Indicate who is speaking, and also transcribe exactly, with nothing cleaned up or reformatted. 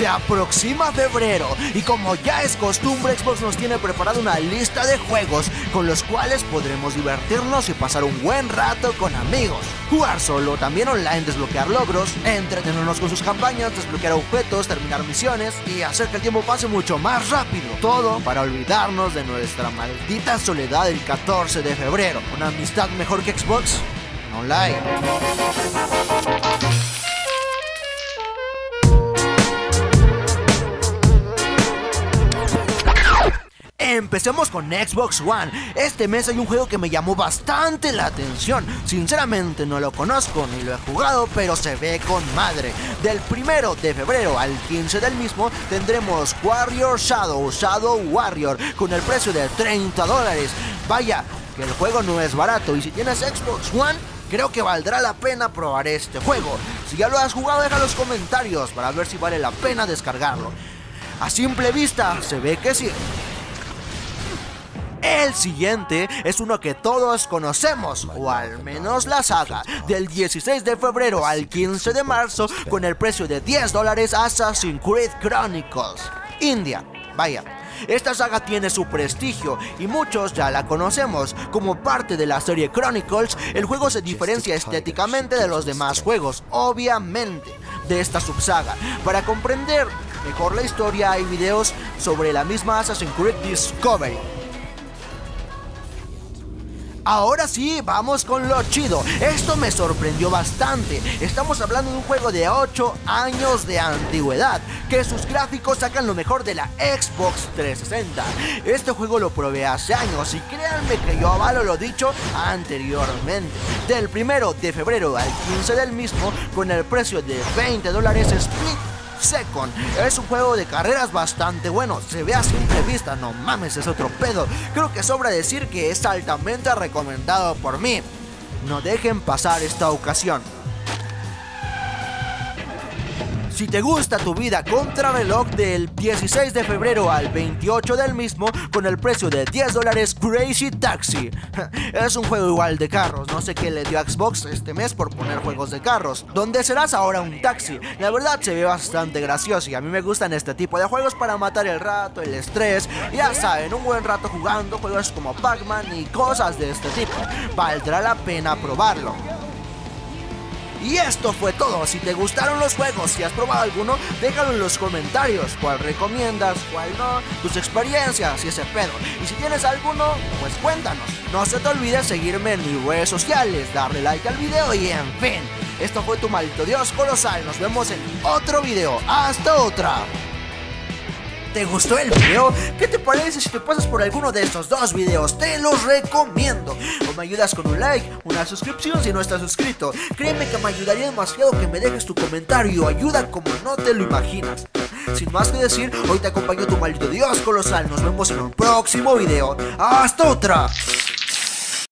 Speaker 1: Se aproxima febrero y como ya es costumbre, Xbox nos tiene preparada una lista de juegos con los cuales podremos divertirnos y pasar un buen rato con amigos. Jugar solo, también online, desbloquear logros, entretenernos con sus campañas, desbloquear objetos, terminar misiones y hacer que el tiempo pase mucho más rápido. Todo para olvidarnos de nuestra maldita soledad el catorce de febrero. ¿Una amistad mejor que Xbox? Online. Empecemos con Xbox One. Este mes hay un juego que me llamó bastante la atención. Sinceramente no lo conozco ni lo he jugado, pero se ve con madre. Del primero de febrero al quince del mismo tendremos Warrior Shadow, Shadow Warrior, con el precio de treinta dólares. Vaya, que el juego no es barato, y si tienes Xbox One, creo que valdrá la pena probar este juego. Si ya lo has jugado, deja los comentarios para ver si vale la pena descargarlo. A simple vista, se ve que sí. El siguiente es uno que todos conocemos, o al menos la saga. Del dieciséis de febrero al quince de marzo, con el precio de diez dólares, Assassin's Creed Chronicles India. Vaya, esta saga tiene su prestigio y muchos ya la conocemos. Como parte de la serie Chronicles, el juego se diferencia estéticamente de los demás juegos, obviamente, de esta subsaga. Para comprender mejor la historia, hay videos sobre la misma Assassin's Creed Discovery. Ahora sí, vamos con lo chido. Esto me sorprendió bastante. Estamos hablando de un juego de ocho años de antigüedad, que sus gráficos sacan lo mejor de la Xbox trescientos sesenta. Este juego lo probé hace años y créanme que yo avalo lo dicho anteriormente. Del primero de febrero al quince del mismo, con el precio de veinte dólares, Split Second. Es un juego de carreras bastante bueno. Se ve a simple vista, no mames, es otro pedo. Creo que sobra decir que es altamente recomendado por mí. No dejen pasar esta ocasión. Si te gusta tu vida contrarreloj, del dieciséis de febrero al veintiocho del mismo, con el precio de diez dólares, Crazy Taxi. Es un juego igual de carros. No sé qué le dio a Xbox este mes por poner juegos de carros, donde serás ahora un taxi. La verdad se ve bastante gracioso y a mí me gustan este tipo de juegos para matar el rato, el estrés. Ya saben, un buen rato jugando juegos como Pac-Man y cosas de este tipo. Valdrá la pena probarlo. Y esto fue todo. Si te gustaron los juegos, si has probado alguno, déjalo en los comentarios. ¿Cuál recomiendas? ¿Cuál no? Tus experiencias y ese pedo. Y si tienes alguno, pues cuéntanos. No se te olvide seguirme en mis redes sociales, darle like al video y en fin. Esto fue tu maldito Dios colosal. Nos vemos en otro video. ¡Hasta otra! ¿Te gustó el video? ¿Qué te parece si te pasas por alguno de estos dos videos? Te los recomiendo. O me ayudas con un like, una suscripción si no estás suscrito. Créeme que me ayudaría demasiado que me dejes tu comentario. Ayuda como no te lo imaginas. Sin más que decir, hoy te acompañó tu maldito Dios colosal. Nos vemos en un próximo video. ¡Hasta otra!